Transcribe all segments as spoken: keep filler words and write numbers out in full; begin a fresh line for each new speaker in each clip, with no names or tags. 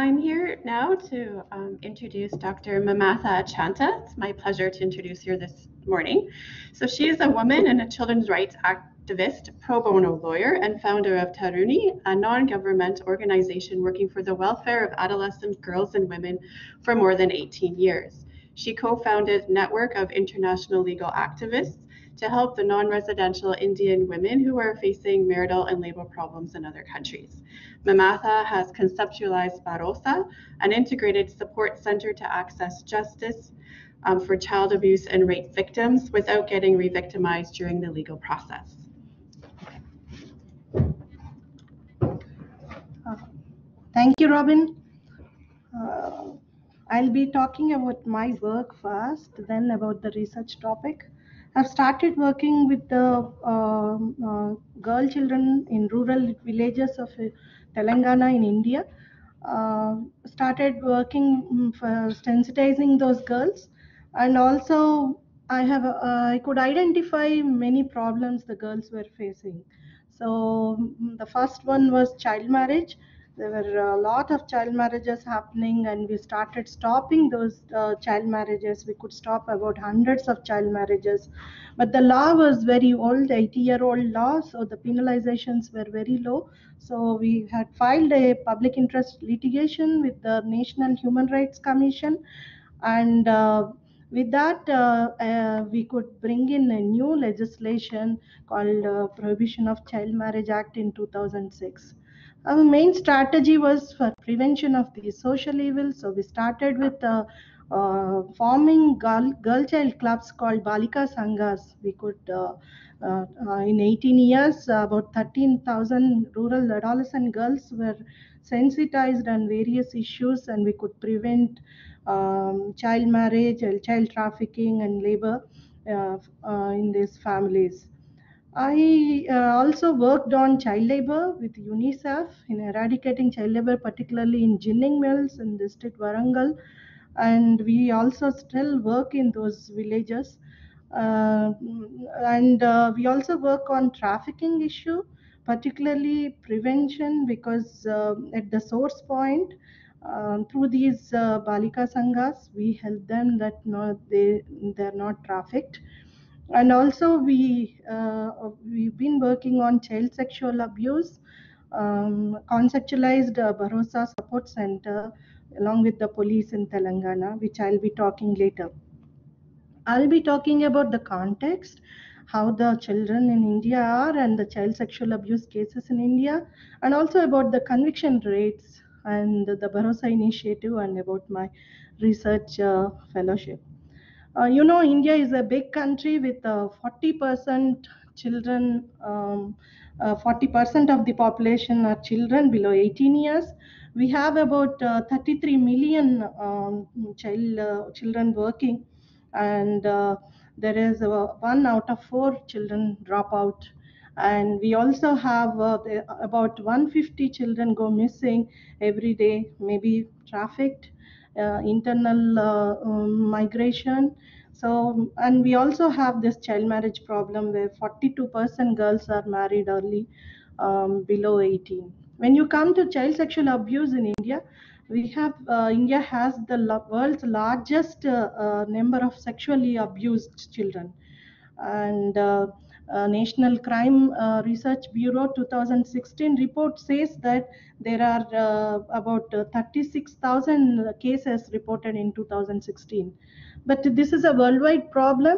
I'm here now to um, introduce Doctor Mamatha Chanta. It's my pleasure to introduce her this morning. So she is a woman and a children's rights activist, pro bono lawyer, and founder of Taruni, a non-government organization working for the welfare of adolescent girls and women for more than eighteen years. She co-founded a network of international legal activists to help the non-residential Indian women who are facing marital and labor problems in other countries. Mamatha has conceptualized Bharosa, an integrated support center to access justice um, for child abuse and rape victims without getting re-victimized during the legal process.
Uh, thank you, Robin. Uh, I'll be talking about my work first, then about the research topic. I've started working with the uh, uh, girl children in rural villages of uh, Telangana in India. Uh, started working for sensitizing those girls, and also I have uh, I could identify many problems the girls were facing. So mm, the first one was child marriage. There were a lot of child marriages happening, and we started stopping those uh, child marriages. We could stop about hundreds of child marriages, but the law was very old, eighty year old law, so the penalizations were very low. So we had filed a public interest litigation with the National Human Rights Commission, and uh, with that uh, uh, we could bring in a new legislation called uh, Prohibition of Child Marriage Act in two thousand six. Our main strategy was for prevention of these social evils. So we started with uh, uh, forming girl, girl child clubs called Balika Sanghas. We could, uh, uh, uh, in eighteen years, uh, about thirteen thousand rural adolescent girls were sensitized on various issues, and we could prevent um, child marriage, and child trafficking, and labor uh, uh, in these families. I uh, also worked on child labor with UNICEF in eradicating child labor, particularly in ginning mills in district Warangal, and we also still work in those villages. Uh, and uh, we also work on trafficking issue, particularly prevention, because uh, at the source point, um, through these uh, Balika Sanghas, we help them that no, they they're not trafficked. And also we uh, we've been working on child sexual abuse, um, conceptualized uh, Bharosa Support Center along with the police in Telangana, which I'll be talking later. I'll be talking about the context, how the children in India are, and the child sexual abuse cases in India, and also about the conviction rates and the Bharosa initiative, and about my research uh, fellowship. Uh, you know, India is a big country with uh, forty percent children, um, uh, forty percent of the population are children below eighteen years. We have about uh, thirty-three million um, child, uh, children working, and uh, there is uh, one out of four children drop out. And we also have uh, the, about one hundred fifty children go missing every day, maybe trafficked, uh, internal uh, um, migration. So, and we also have this child marriage problem where forty-two percent girls are married early, um, below eighteen. When you come to child sexual abuse in India, we have uh, India has the lo- world's largest uh, uh, number of sexually abused children, and uh, uh, National Crime uh, Research Bureau two thousand sixteen report says that there are uh, about uh, thirty-six thousand cases reported in two thousand sixteen. But this is a worldwide problem.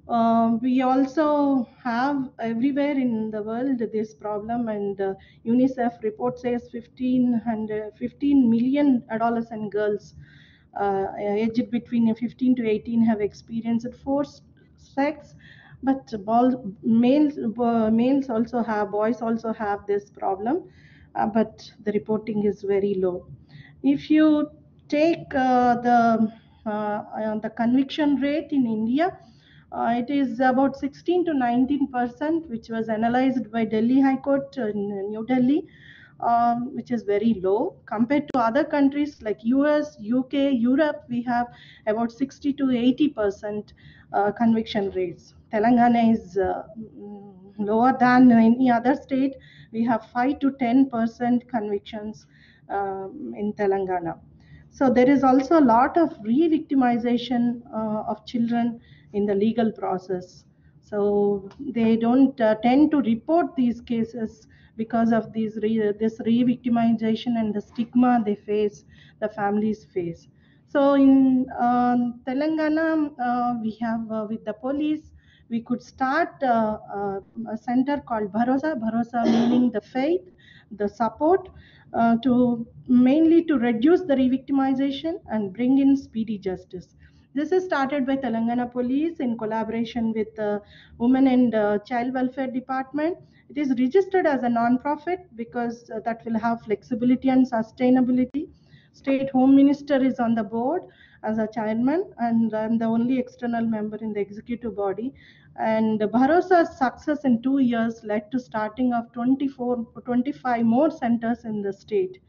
Uh, we also have everywhere in the world this problem, and uh, UNICEF report says fifteen, fifteen million adolescent girls uh, aged between fifteen to eighteen have experienced forced sex. But ball, males uh, males also have, boys also have this problem, uh, but the reporting is very low. If you take uh, the uh, uh, the conviction rate in India, uh, it is about sixteen to nineteen percent, which was analyzed by Delhi High Court in New Delhi, um, which is very low compared to other countries like U S, U K, Europe. We have about sixty to eighty percent uh, conviction rates. Telangana is uh, mm, lower than any other state. We have five to ten percent convictions. um, in Telangana. So there is also a lot of re-victimization uh, of children in the legal process. So they don't uh, tend to report these cases because of these re- this re-victimization and the stigma they face, the families face. So in um, Telangana, uh, we have uh, with the police, we could start uh, uh, a center called Bharosa. Bharosa meaning the faith, the support, uh, to mainly to reduce the re-victimization and bring in speedy justice. This is started by Telangana Police in collaboration with the Women and uh, Child Welfare Department. It is registered as a non-profit because uh, that will have flexibility and sustainability. State Home Minister is on the board as a chairman, and I'm the only external member in the executive body. And Bharosa's success in two years led to starting of twenty-four, twenty-five more centers in the state.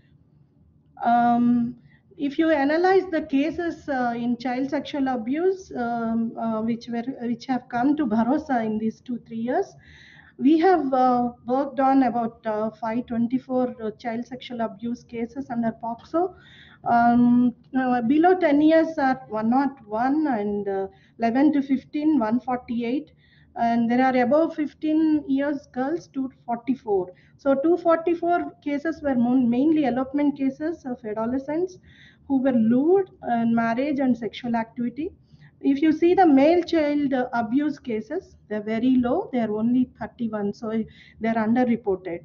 Um, if you analyze the cases uh, in child sexual abuse, um, uh, which were which have come to Bharosa in these two three years, we have uh, worked on about uh, five hundred twenty-four uh, child sexual abuse cases under POCSO. Um, uh, below ten years are one oh one, and uh, eleven to fifteen, one forty-eight. And there are above fifteen years girls, two forty-four. So two forty-four cases were mainly elopement cases of adolescents who were lured in marriage and sexual activity. If you see the male child abuse cases, they're very low. They're only thirty-one, so they're underreported.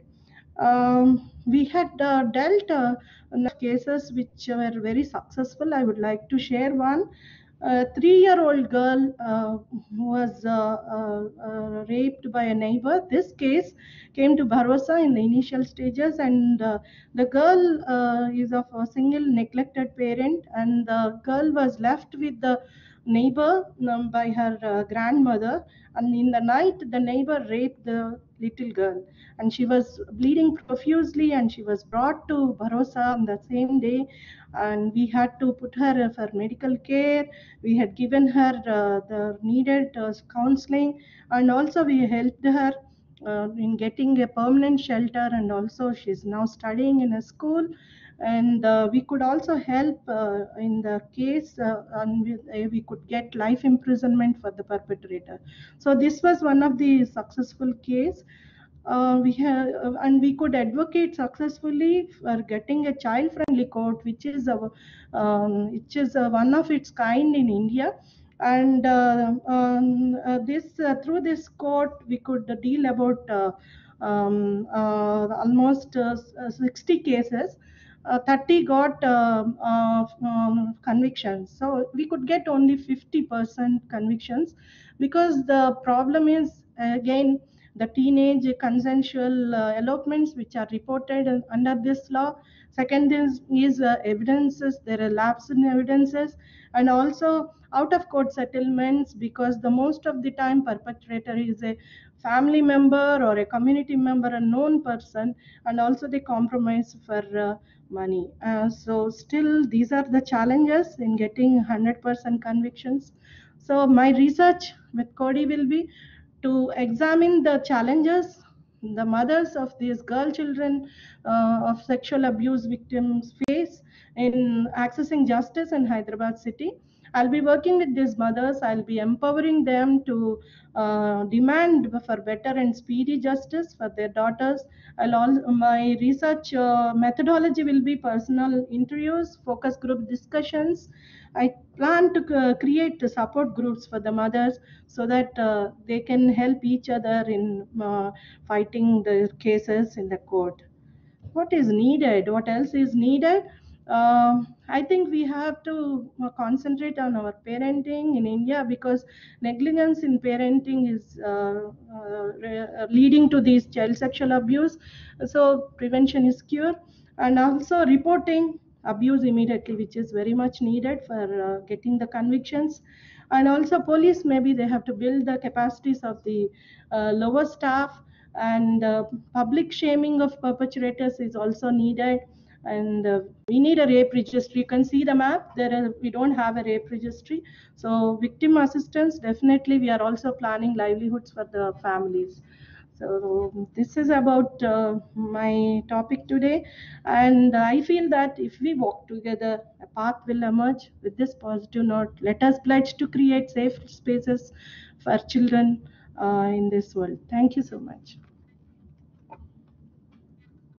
Um, we had uh, dealt uh, cases which were very successful. I would like to share one. A three-year-old girl uh, was uh, uh, uh, raped by a neighbor. This case came to Bharosa in the initial stages, and uh, the girl uh, is of a single neglected parent, and the girl was left with the neighbor um, by her uh, grandmother. And in the night, the neighbor raped the little girl, and she was bleeding profusely, and she was brought to Bharosa on the same day, and we had to put her for medical care. We had given her uh, the needed uh, counseling, and also we helped her uh, in getting a permanent shelter, and also she's now studying in a school. And uh, we could also help uh, in the case, uh, and we, uh, we could get life imprisonment for the perpetrator. So this was one of the successful case. Uh, we have uh, and we could advocate successfully for getting a child friendly court, which is a um, which is a, one of its kind in India. And uh, um, uh, this uh, through this court we could deal about uh, um, uh, almost uh, sixty cases. Uh, thirty got uh, uh, um, convictions, so we could get only fifty percent convictions, because the problem is, again, the teenage consensual uh, elopements which are reported under this law. Second is, is uh, evidences, there are lapses in evidences, and also out of court settlements, because the most of the time perpetrator is a family member or a community member, a known person, and also they compromise for uh, money. Uh, so still these are the challenges in getting one hundred percent convictions. So my research with Coady will be to examine the challenges the mothers of these girl children uh, of sexual abuse victims face in accessing justice in Hyderabad city. I'll be working with these mothers. I'll be empowering them to uh, demand for better and speedy justice for their daughters. I'll all, my research uh, methodology will be personal interviews, focus group discussions. I plan to uh, create support groups for the mothers, so that uh, they can help each other in uh, fighting the cases in the court. What is needed? What else is needed? Uh, I think we have to uh, concentrate on our parenting in India, because negligence in parenting is uh, uh, leading to these child sexual abuse. So prevention is cure, and also reporting abuse immediately, which is very much needed for uh, getting the convictions. And also police, maybe they have to build the capacities of the uh, lower staff, and uh, public shaming of perpetrators is also needed. And uh, we need a rape registry. You can see the map there are, we don't have a rape registry. So victim assistance, definitely we are also planning livelihoods for the families. So this is about uh, my topic today, and I feel that if we walk together, a path will emerge. With this positive note, let us pledge to create safe spaces for children uh, in this world. Thank you so much.